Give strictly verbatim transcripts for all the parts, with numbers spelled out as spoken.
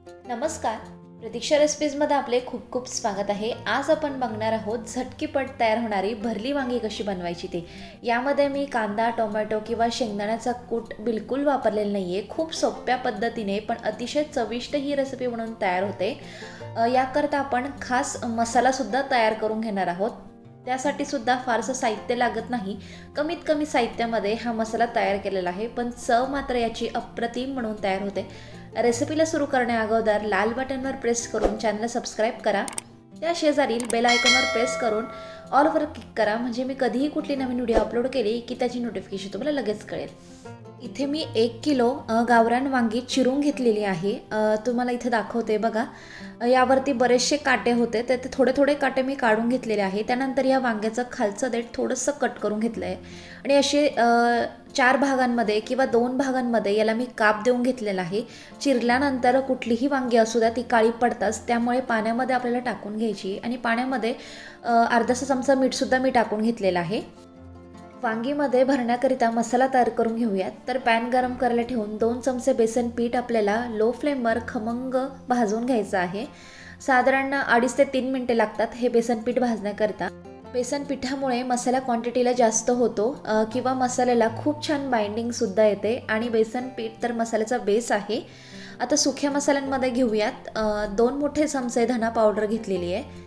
नमस्कार. प्रतीक्षा रेसिपीजमध्ये आपले खूप खूप स्वागत आहे. आज आपण बघणार आहोत झटकीपट तयार होणारी भरली वांगी कशी बनवायची ते. यामध्ये मी कांदा, टोमॅटो किंवा शेंगदाण्याचा कूट बिलकुल वापरलेला नाही आहे. खूप सोप्या पद्धतीने पण अतिशय चविष्ट ही रेसिपी बनवून तयार होते. याकरता आपण खास मसालासुद्धा तयार करून घेणार आहोत. त्यासाठी सुद्धा फारसं साहित्य लागत नाही. कमीत कमी साहित्यामध्ये हा मसाला तयार केलेला आहे, पण चव मात्र याची अप्रतिम म्हणून तयार होते. रेसिपीला सुरू करण्या अगोदर लाल बटनवर प्रेस करून चॅनलला सबस्क्राईब करा. त्या शेजारील बेल आयकॉनवर प्रेस करून ऑलवर क्लिक करा, म्हणजे मी कधीही कुठली नवीन व्हिडिओ अपलोड केली की त्याची नोटिफिकेशन तुम्हाला लगेच कळेल. इथे मी एक किलो गावरान वांगी चिरून घेतलेली आहे. तुम्हाला इथे दाखवते बघा. यावरती बरेचसे काटे होते, तर ते थोडे थोडे काटे मी काढून घेतलेले आहे. त्यानंतर या वांग्याचं खालचं देठ थोडंसं कट करून घेतलं आहे आणि असे चार भागांमध्ये किंवा दोन भागांमध्ये याला मी काप देऊन घेतलेला आहे. चिरल्यानंतर कुठलीही वांगी असू द्या ती काळी पडताच, त्यामुळे पाण्यामध्ये आपल्याला टाकून घ्यायची आणि पाण्यामध्ये अर्धासा चमचा मीठसुद्धा मी टाकून घेतलेला आहे. वांगीमध्ये भरण्याकरिता मसाला तयार करून घेऊयात. तर पॅन गरम करायला ठेवून दोन चमचे बेसन पीठ आपल्याला लो फ्लेमवर खमंग भाजून घ्यायचं आहे. साधारण अडीच ते तीन मिनटे लागतात हे बेसन पीठ भाजण्याकरिता. बेसन पिठामुळे मसाला क्वांटिटीला जास्त होतो किंवा मसाल्याला खूप छान बाइंडिंगसुद्धा येते आणि बेसन पीठ तर मसाल्याचा बेस आहे. आता सुक्या मसाल्यांमध्ये घेऊयात. दोन मोठे चमचे धना पावडर घेतलेली आहे.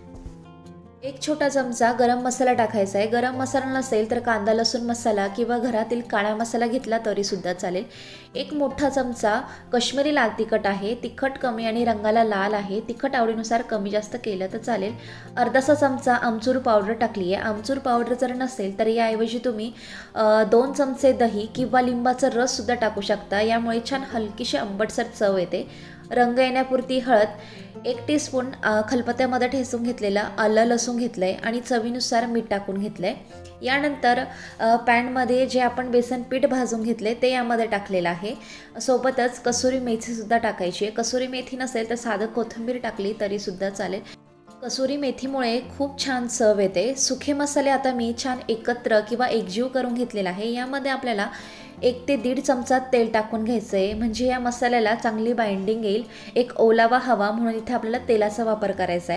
एक छोटा चमचा गरम मसाला टाकायचा आहे. गरम मसाला नसेल तर कांदा लसूण मसाला किंवा घरातील काळा मसाला घेतला तरीसुद्धा चालेल. एक मोठा चमचा कश्मीरी लाल तिखट आहे. तिखट कमी आणि रंगाला लाल आहे. तिखट आवडीनुसार कमी जास्त केलं तर चालेल. अर्धासा चमचा आमचूर पावडर टाकली आहे. आमचूर पावडर जर नसेल तर याऐवजी तुम्ही दोन चमचे दही किंवा लिंबाचा रससुद्धा टाकू शकता. यामुळे छान हलकीशी आंबटसर चव येते. रंग येण्यापुरती हळद, एक टीस्पून खलबत्त्यामध्ये ठेचून घेतलेलं आलं लसूण घेतलं आहे आणि चवीनुसार मीठ टाकून घेतलं आहे. यानंतर पॅनमध्ये जे आपण बेसन पीठ भाजून घेतले ते यामध्ये टाकलेलं आहे. सोबतच कसुरी मेथीसुद्धा टाकायची आहे. कसुरी मेथी नसेल तर साधं कोथिंबीर टाकली तरीसुद्धा चालेल. कसुरी मेथीमुळे खूप छान चव येते. सुखे मसाले आता मी छान एकत्र किंवा एकजीव करून घेतलेला आहे. यामध्ये आपल्याला एक ते दीड चमचा तेल टाकून घ्यायचं आहे, म्हणजे या मसाल्याला चांगली बाइंडिंग येईल. एक ओलावा हवा म्हणून इथे आपल्याला तेलाचा वापर करायचा आहे.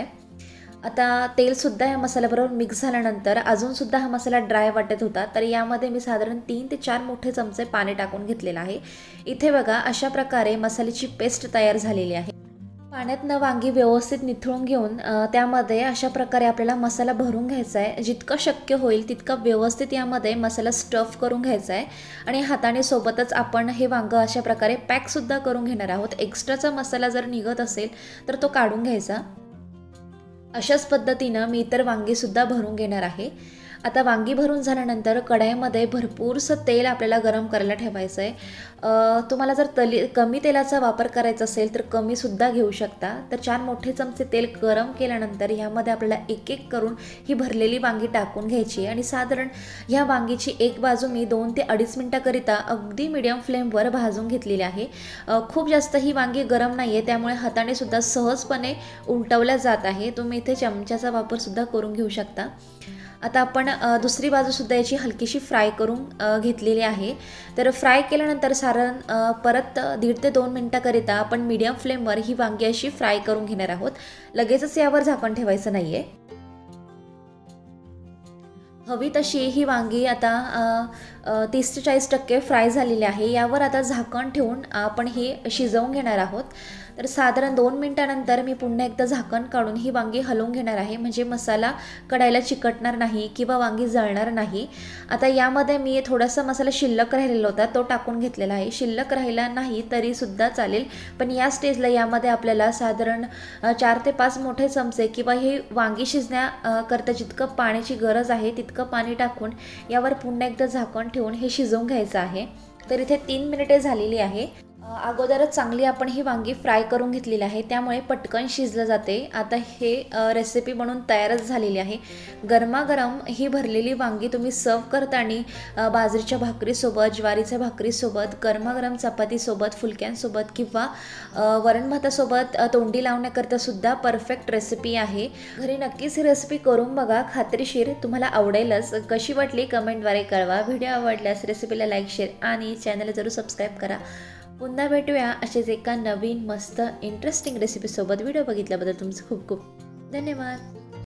आता तेलसुद्धा या मसाल्याबरोबर मिक्स झाल्यानंतर अजूनसुद्धा हा मसाला ड्राय वाटत होता, तर यामध्ये मी साधारण तीन ते चार मोठे चमचे पाणी टाकून घेतलेलं आहे. इथे बघा अशा प्रकारे मसाल्याची पेस्ट तयार झालेली आहे. पाण्यातनं वांगी व्यवस्थित निथळून घेऊन त्यामध्ये अशा प्रकारे आपल्याला मसाला भरून घ्यायचा आहे. जितकं शक्य होईल तितका व्यवस्थित यामध्ये मसाला स्टफ करून घ्यायचा आहे आणि हाताने सोबतच आपण हे वांगं अशा प्रकारे पॅकसुद्धा करून घेणार आहोत. एक्स्ट्राचा मसाला जर निघत असेल तर तो काढून घ्यायचा. अशाच पद्धतीनं मी इतर वांगीसुद्धा भरून घेणार आहे. आता वांगी भरून झाल्यानंतर कढईमध्ये भरपूरसं तेल आपल्याला गरम करायला ठेवायचं आहे. तुम्हाला जर तली कमी तेलाचा वापर करायचा असेल तर कमीसुद्धा घेऊ शकता. तर चार मोठे चमचे तेल गरम केल्यानंतर ह्यामध्ये आपल्याला एक एक करून ही भरलेली वांगी टाकून घ्यायची आणि साधारण ह्या वांगीची एक बाजू मी दोन ते अडीच मिनटाकरिता अगदी मीडियम फ्लेमवर भाजून घेतलेली आहे. खूप जास्त ही वांगी गरम नाही आहे, त्यामुळे हाताने सुद्धा सहजपणे उलटवल्या जात आहे. तुम्ही इथे चमच्याचा वापरसुद्धा करून घेऊ शकता. आता आपण दुसरी बाजूसुद्धा याची हलकीशी फ्राय करून घेतलेली आहे. तर फ्राय केल्यानंतर साधारण परत दीड ते दोन मिनटाकरिता आपण मीडियम फ्लेमवर ही वांगी अशी फ्राय करून घेणार आहोत. लगेचच यावर झाकण ठेवायचं नाही आहे. हवी तशी ही वांगी आता तीस ते चाळीस टक्के फ्राय झालेली आहे. यावर आता झाकण ठेवून आपण ही शिजवून घेणार आहोत. तर साधारण दोन मिनटानंतर मी पुन्हा एकदा झाकण काढून ही वांगी हलवून घेणार आहे, म्हणजे मसाला कढईला चिकटणार नाही किंवा वांगी जळणार नाही. आता यामध्ये मी थोडासा मसाला शिल्लक राहिलेला होता तो टाकून घेतलेला आहे. शिल्लक राहिला नाही तरीसुद्धा चालेल, पण या स्टेजला यामध्ये आपल्याला साधारण चार ते पाच मोठे चमचे किंवा हे वांगी शिजण्याकरता जितकं पाण्याची गरज आहे तितकं पाणी टाकून यावर पुन्हा एकदा झाकण ठेवून हे शिजवून घ्यायचं आहे. तर इथे तीन मिनिटे झालेली आहे. अगोदरच चांगली आपण ही वांगी फ्राय करून घेतलेली आहे, त्यामुळे पटकन शिजलं जाते. आता हे रेसिपी म्हणून तयारच झालेली आहे. गरमागरम ही भरलेली वांगी तुम्ही सर्व करताना बाजरीच्या भाकरीसोबत, ज्वारीच्या भाकरीसोबत, गरमागरम चपातीसोबत, फुलक्यांसोबत किंवा वरण भातासोबत तोंडी लावण्याकरता सुद्धा परफेक्ट रेसिपी आहे. घरी नक्कीच ही रेसिपी करून बघा, खात्रीशीर तुम्हाला आवडेलच. कशी वाटली कमेंटद्वारे कळवा. व्हिडिओ आवडल्यास रेसिपीला लाईक, शेअर आणि चॅनलला जरूर सबस्क्राईब करा. पुन्हा भेटूया असेच एका नवीन मस्त इंटरेस्टिंग रेसिपीसोबत. व्हिडिओ बघितल्याबद्दल तुमचं खूप खूप धन्यवाद.